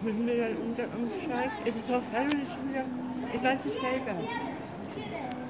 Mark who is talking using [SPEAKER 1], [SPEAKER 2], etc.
[SPEAKER 1] müssen wir dann umsteigen? Ist es auch schon wieder? Ich weiß es selber.